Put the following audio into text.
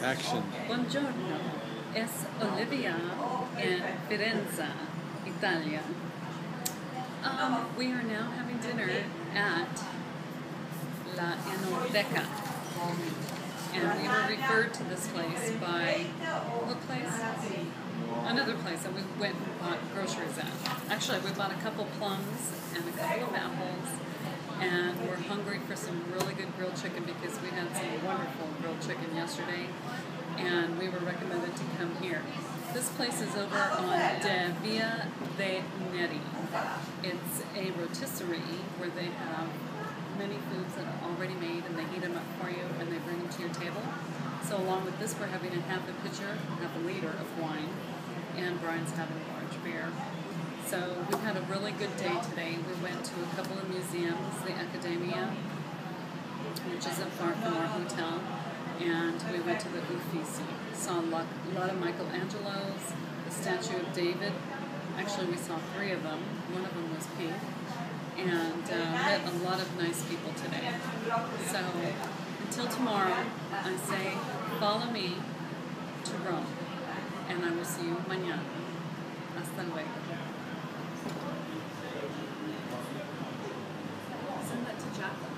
Action. Buongiorno, es Olivia in Firenze, Italia. We are now having dinner at La Enoteca, and we were referred to this place by, what place? Another place that we went and bought groceries at. Actually, we bought a couple plums and a couple of apples, and we're hungry for some really good grilled chicken because we had some wonderful grilled chicken yesterday, and we were recommended to come here. This place is over on De Via de Neri. It's a rotisserie where they have many foods that are already made, and they heat them up for you and they bring them to your table. So along with this, we're having a half a liter of wine, and Brian's having a large beer. So we've had a really good day today. We went to a couple of museums, the Accademia, which isn't far from our hotel, and we went to the Uffizi. Saw a lot of Michelangelos, the statue of David. Actually, we saw 3 of them. One of them was pink. And met a lot of nice people today. So until tomorrow, I say follow me to Rome, and I will see you mañana. Hasta luego. Send that to Jack.